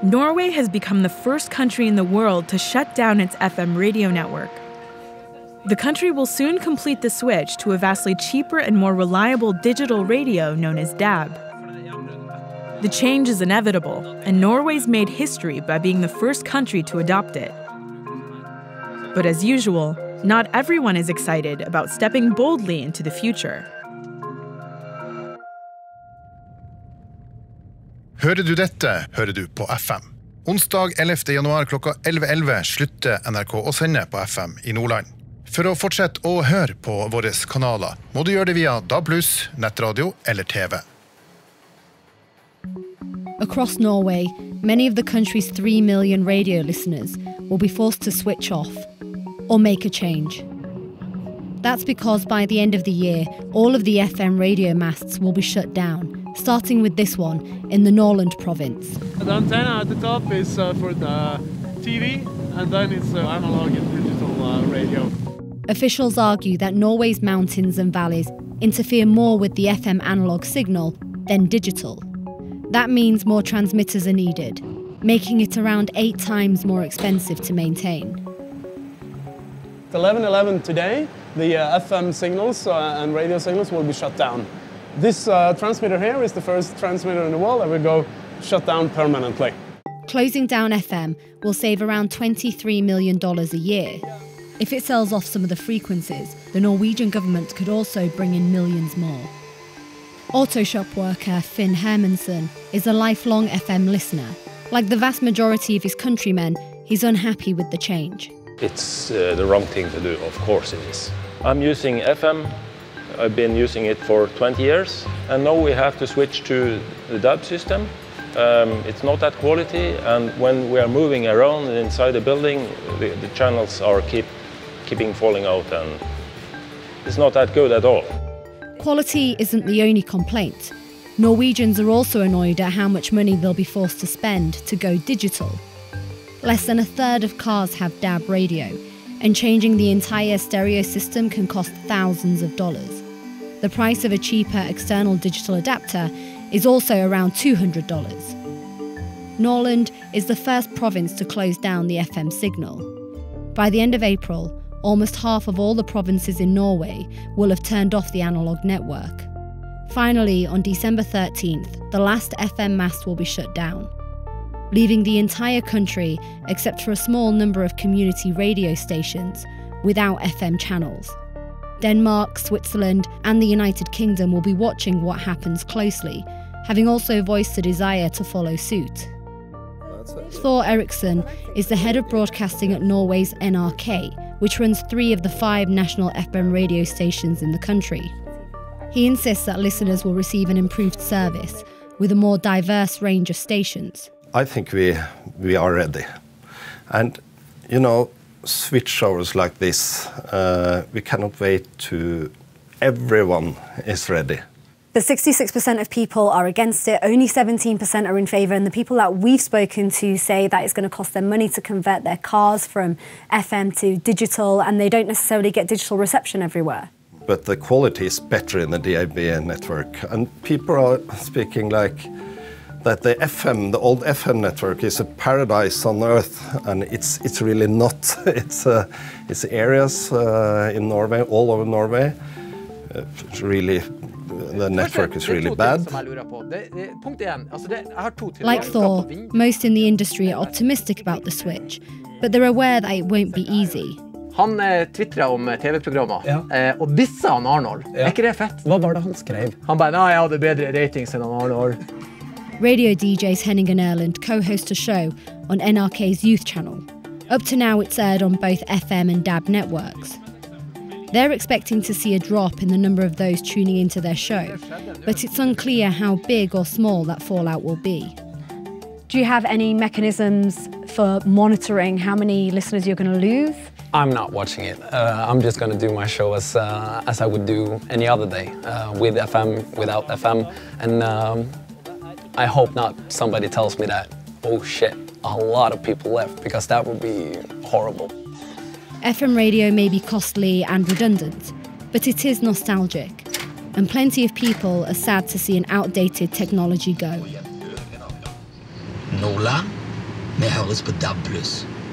Norway has become the first country in the world to shut down its FM radio network. The country will soon complete the switch to a vastly cheaper and more reliable digital radio known as DAB. The change is inevitable, and Norway's made history by being the first country to adopt it. But as usual, not everyone is excited about stepping boldly into the future. Hører du dette, hører du på FM. Onsdag 11. januar klokka 11.11 slutter NRK å sende på FM i Nordland. For å fortsette å høre på våre kanaler, må du gjøre det via DAB+, nettradio eller TV. Across Norway, many of the country's 3 million radio listeners will be forced to switch off or make a change. That's because by the end of the year, all of the FM radio masts will be shut down, starting with this one in the Nordland province. The antenna at the top is for the TV, and then it's analog and digital radio. Officials argue that Norway's mountains and valleys interfere more with the FM analog signal than digital. That means more transmitters are needed, making it around 8 times more expensive to maintain. At 11:11 today, the FM signals and radio signals will be shut down. This transmitter here is the first transmitter in the world that will go shut down permanently. Closing down FM will save around $23 million a year. If it sells off some of the frequencies, the Norwegian government could also bring in millions more. Auto shop worker Finn Hermansen is a lifelong FM listener. Like the vast majority of his countrymen, he's unhappy with the change. It's the wrong thing to do, of course it is. I'm using FM. I've been using it for 20 years, and now we have to switch to the DAB system. It's not that quality, and when we are moving around inside the building, the channels are keeping falling out, and it's not that good at all. Quality isn't the only complaint. Norwegians are also annoyed at how much money they'll be forced to spend to go digital. Less than a third of cars have DAB radio, and changing the entire stereo system can cost thousands of dollars. The price of a cheaper external digital adapter is also around $200. Nordland is the first province to close down the FM signal. By the end of April, almost half of all the provinces in Norway will have turned off the analog network. Finally, on December 13th, the last FM mast will be shut down, leaving the entire country, except for a small number of community radio stations, without FM channels. Denmark, Switzerland, and the United Kingdom will be watching what happens closely, having also voiced a desire to follow suit. Thor Eriksson is the head of broadcasting at Norway's NRK, which runs 3 of the 5 national FM radio stations in the country. He insists that listeners will receive an improved service with a more diverse range of stations. I think we are ready. And, switch overs like this, we cannot wait to everyone is ready. The 66% of people are against it, only 17% are in favour, and the people that we've spoken to say that it's going to cost them money to convert their cars from FM to digital, and they don't necessarily get digital reception everywhere. But the quality is better in the DAB network, and people are speaking like that the old FM network is a paradise on earth, and it's really not. It's areas in Norway, all over Norway, the network is really bad. Like Thor, most in the industry are optimistic about the switch, but they're aware that it won't be easy. Han twittret om TV-programmer, og disse han Arnold. Ikke det fett? Hva var det han skrev? Han bare, jeg hadde bedre ratings enn Arnold. Radio DJs Henning and Erland co-host a show on NRK's youth channel. Up to now, it's aired on both FM and DAB networks. They're expecting to see a drop in the number of those tuning into their show, but it's unclear how big or small that fallout will be. Do you have any mechanisms for monitoring how many listeners you're going to lose? I'm not watching it. I'm just going to do my show as I would do any other day, with FM, without FM, and I hope not somebody tells me that, oh shit, a lot of people left, because that would be horrible. FM radio may be costly and redundant, but it is nostalgic, and plenty of people are sad to see an outdated technology go. Nola, Vi høres på DAB+.